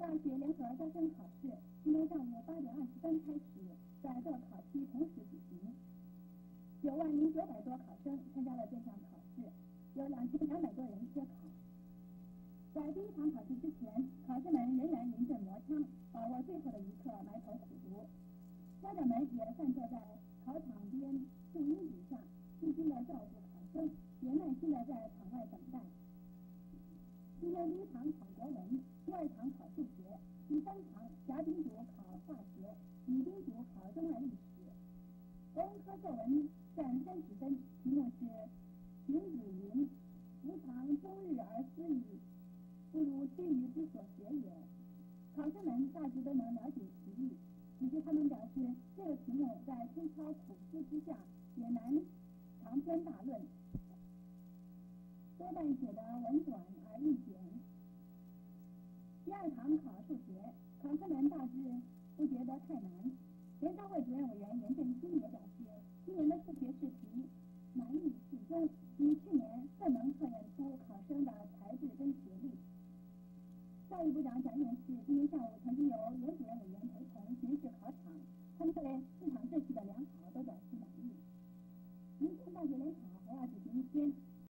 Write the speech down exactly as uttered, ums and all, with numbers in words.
大学联合招生考试今天上午八点二十分开始，在各考期同时举行。九万零九百多考生参加了这项考试，有两千两百多人接考。在第一场考试之前，考生们仍然临阵磨枪，把握最后的一刻埋头苦读。家长们也散坐在考场边树荫底下，细心地照顾考生，也耐心地在场外等待。今天第一场考国文，第二场考数学，第三场甲丙组考化学，乙丁组考中外历史。国文科作文占三十分，题目是荀子云：吾常终日而思矣，不如须臾之所学也。考生们大致都能了解其意，只是他们表示这个题目在推敲苦思之下也难长篇大论，多半写得文短而意简。第二堂考数学，考生们大致不觉得太难。联招会主任委员严振兴也表示，今年的数学试题难易适中，比去年更能测验出考生的才智跟学历。教育部长蒋介石今天上午曾经由严主任委员陪同巡视考场，他们对市场秩序的良好